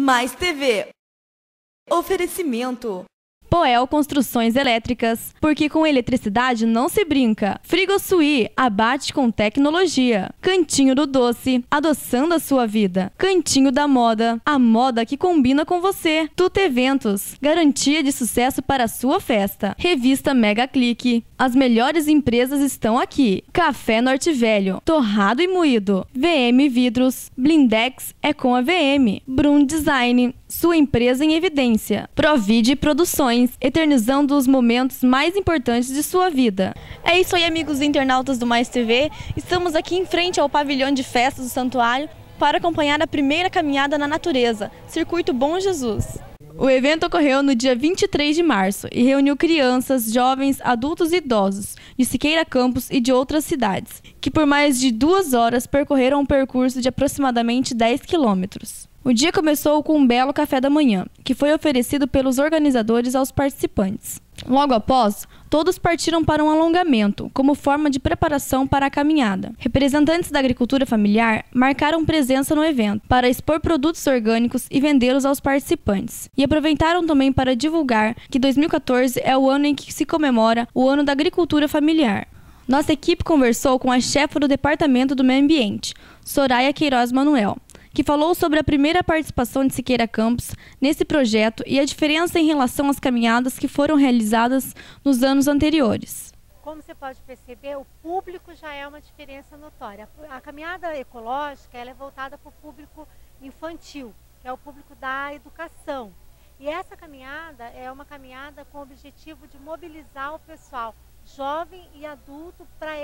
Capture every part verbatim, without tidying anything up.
Mais T V. Oferecimento. Poel Construções Elétricas, porque com eletricidade não se brinca. Frigosui, abate com tecnologia. Cantinho do Doce, adoçando a sua vida. Cantinho da Moda, a moda que combina com você. Tuta Eventos, garantia de sucesso para a sua festa. Revista Mega Clique, as melhores empresas estão aqui. Café Norte Velho, torrado e moído. V M Vidros, Blindex é com a V M. Brum Design, sua empresa em evidência. Provide Produções, eternizando os momentos mais importantes de sua vida. É isso aí, amigos internautas do Mais T V. Estamos aqui em frente ao pavilhão de festas do santuário para acompanhar a primeira caminhada na natureza, Circuito Bom Jesus. O evento ocorreu no dia vinte e três de março e reuniu crianças, jovens, adultos e idosos de Siqueira Campos e de outras cidades, que por mais de duas horas percorreram um percurso de aproximadamente dez quilômetros. O dia começou com um belo café da manhã, que foi oferecido pelos organizadores aos participantes. Logo após, todos partiram para um alongamento, como forma de preparação para a caminhada. Representantes da agricultura familiar marcaram presença no evento para expor produtos orgânicos e vendê-los aos participantes. E aproveitaram também para divulgar que dois mil e quatorze é o ano em que se comemora o Ano da Agricultura Familiar. Nossa equipe conversou com a chefe do Departamento do Meio Ambiente, Soraya Queiroz Manuel, que falou sobre a primeira participação de Siqueira Campos nesse projeto e a diferença em relação às caminhadas que foram realizadas nos anos anteriores. Como você pode perceber, o público já é uma diferença notória. A caminhada ecológica ela é voltada para o público infantil, que é o público da educação. E essa caminhada é uma caminhada com o objetivo de mobilizar o pessoal jovem e adulto para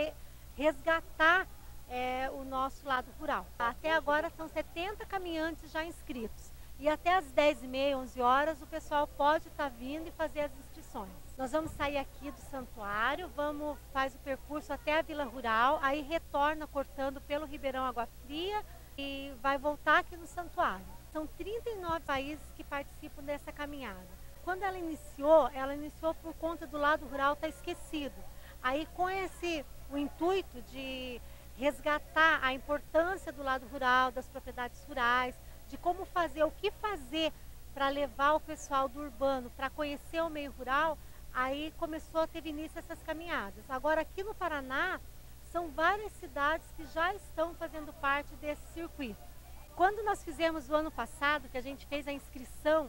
resgatar É, o nosso lado rural. Até agora são setenta caminhantes já inscritos e até às dez e meia, onze horas o pessoal pode estar vindo e fazer as inscrições. Nós vamos sair aqui do santuário, vamos faz o percurso até a Vila Rural, aí retorna cortando pelo Ribeirão Água Fria e vai voltar aqui no santuário. São trinta e nove países que participam dessa caminhada. Quando ela iniciou, ela iniciou por conta do lado rural estar esquecido. Aí com esse o intuito de resgatar a importância do lado rural, das propriedades rurais, de como fazer, o que fazer para levar o pessoal do urbano para conhecer o meio rural, aí começou a ter início essas caminhadas. Agora aqui no Paraná, são várias cidades que já estão fazendo parte desse circuito. Quando nós fizemos o ano passado, que a gente fez a inscrição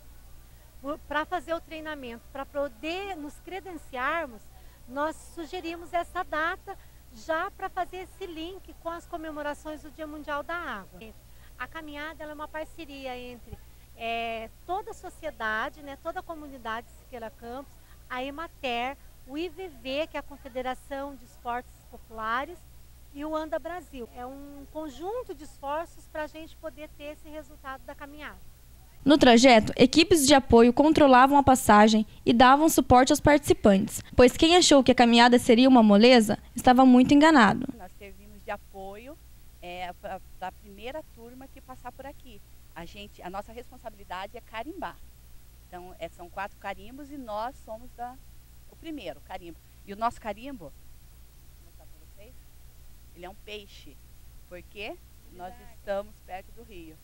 para fazer o treinamento, para poder nos credenciarmos, nós sugerimos essa data já para fazer esse link com as comemorações do Dia Mundial da Água. A caminhada ela é uma parceria entre é, toda a sociedade, né, toda a comunidade de Siqueira Campos, a Emater, o I V V, que é a Confederação de Esportes Populares, e o Anda Brasil. É um conjunto de esforços para a gente poder ter esse resultado da caminhada. No trajeto, equipes de apoio controlavam a passagem e davam suporte aos participantes, pois quem achou que a caminhada seria uma moleza estava muito enganado. Nós servimos de apoio é, para a primeira turma que passar por aqui. A, gente, a nossa responsabilidade é carimbar. Então, é, são quatro carimbos e nós somos da, o primeiro carimbo. E o nosso carimbo, vou mostrar para vocês, ele é um peixe, porque nós estamos perto do rio.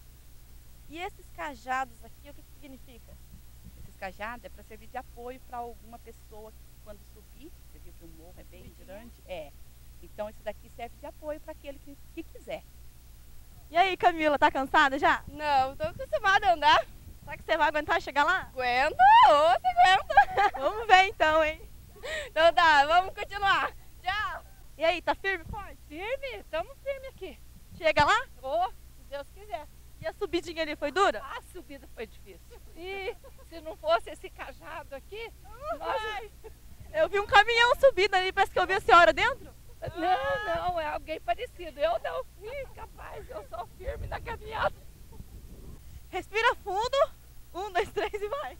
E esses cajados aqui, o que, que significa? Esses cajados é para servir de apoio para alguma pessoa quando subir. Você viu que o morro é bem grande? É. Então esse daqui serve de apoio para aquele que, que quiser. E aí, Camila, tá cansada já? Não, tô acostumada a andar. Será que você vai aguentar chegar lá? Aguenta, ô, você aguenta. Vamos ver então, hein? Então tá, vamos continuar. Tchau. E aí, tá firme, forte? Firme, estamos firmes aqui. Chega lá? Ô, se Deus quiser. E a subidinha ali foi dura? A subida foi difícil. E se não fosse esse cajado aqui, nós... Eu vi um caminhão subindo ali, parece que eu vi a senhora dentro. Não, não, é alguém parecido. Eu não. Ih, capaz, eu sou firme na caminhada. Respira fundo. Um, dois, três e vai.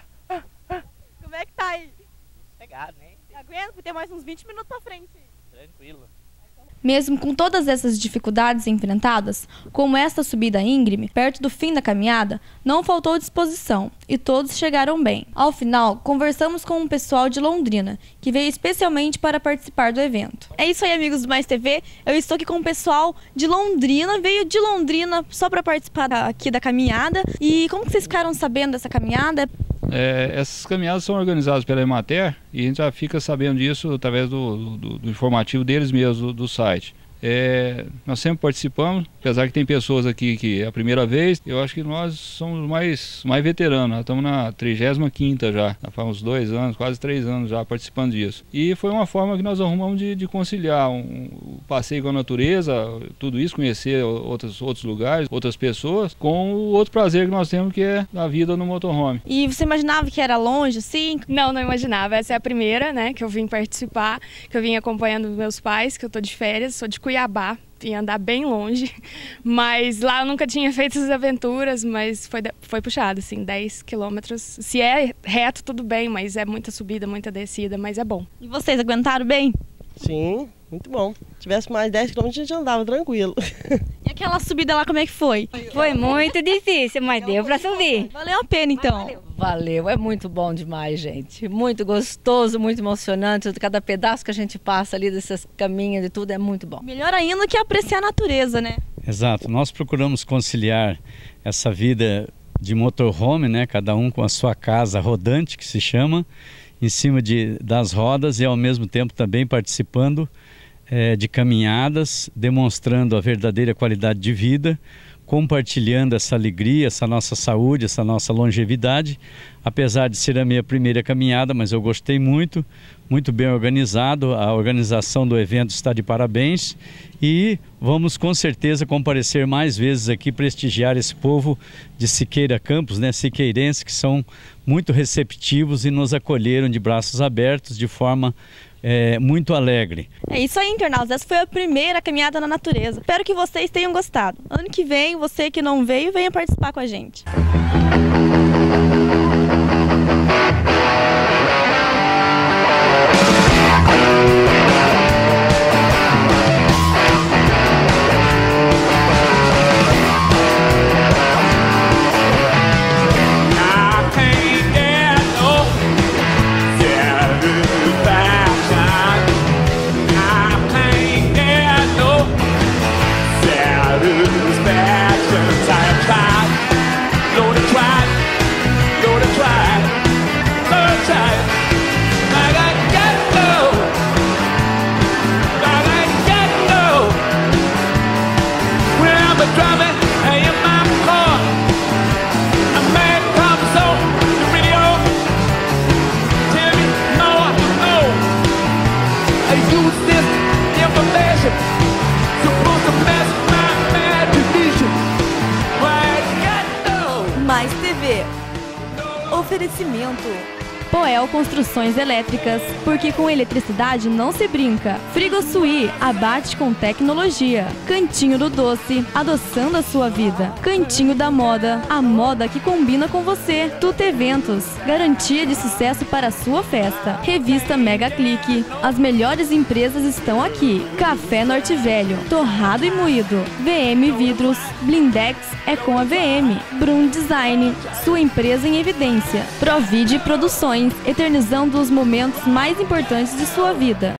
Como é que tá aí? Pegar, né? Aguenta, porque tem mais uns vinte minutos pra frente. Tranquilo. Mesmo com todas essas dificuldades enfrentadas, como esta subida íngreme, perto do fim da caminhada, não faltou disposição e todos chegaram bem. Ao final, conversamos com um pessoal de Londrina, que veio especialmente para participar do evento. É isso aí, amigos do Mais T V. Eu estou aqui com o pessoal de Londrina, veio de Londrina só para participar aqui da caminhada. E como que vocês ficaram sabendo dessa caminhada? É, essas caminhadas são organizadas pela Emater e a gente já fica sabendo disso através do, do, do informativo deles mesmos, do, do site. É, nós sempre participamos, apesar que tem pessoas aqui que é a primeira vez, eu acho que nós somos mais, mais veteranos, nós estamos na trigésima quinta já, já faz uns dois anos, quase três anos já participando disso. E foi uma forma que nós arrumamos de, de conciliar um, um passeio com a natureza, tudo isso, conhecer outros, outros lugares, outras pessoas, com o outro prazer que nós temos, que é a vida no motorhome. E você imaginava que era longe, sim? Não, não imaginava. Essa é a primeira, né, que eu vim participar, que eu vim acompanhando meus pais, que eu tô de férias, sou de Cuiabá, vim andar bem longe, mas lá eu nunca tinha feito essas aventuras, mas foi, foi puxado, assim, dez quilômetros. Se é reto, tudo bem, mas é muita subida, muita descida, mas é bom. E vocês aguentaram bem? Sim, muito bom. Se tivesse mais dez quilômetros, a gente andava tranquilo. E aquela subida lá, como é que foi? Foi muito difícil, mas deu para subir. Valeu a pena, então. Valeu. Valeu, é muito bom demais, gente. Muito gostoso, muito emocionante. Cada pedaço que a gente passa ali desses caminhos e tudo é muito bom. Melhor ainda que apreciar a natureza, né? Exato. Nós procuramos conciliar essa vida de motorhome, né? Cada um com a sua casa rodante, que se chama, em cima de, das rodas e ao mesmo tempo também participando é, de caminhadas, demonstrando a verdadeira qualidade de vida, compartilhando essa alegria, essa nossa saúde, essa nossa longevidade. Apesar de ser a minha primeira caminhada, mas eu gostei muito, muito bem organizado, a organização do evento está de parabéns e vamos com certeza comparecer mais vezes aqui, prestigiar esse povo de Siqueira Campos, né, siqueirenses, que são muito receptivos e nos acolheram de braços abertos, de forma É, muito alegre. É isso aí, internautas. Essa foi a primeira caminhada na natureza. Espero que vocês tenham gostado. Ano que vem, você que não veio, venha participar com a gente. Mais T V. Oferecimento Poel Construções Elétricas, porque com eletricidade não se brinca. Frigosuí, abate com tecnologia. Cantinho do Doce, adoçando a sua vida. Cantinho da Moda, a moda que combina com você. Tuta Eventos, garantia de sucesso para a sua festa. Revista Mega Clique, as melhores empresas estão aqui. Café Norte Velho, torrado e moído. V M Vidros, Blindex é com a V M. Brum Design, sua empresa em evidência. Provide Produções, eternizando os momentos mais importantes de sua vida.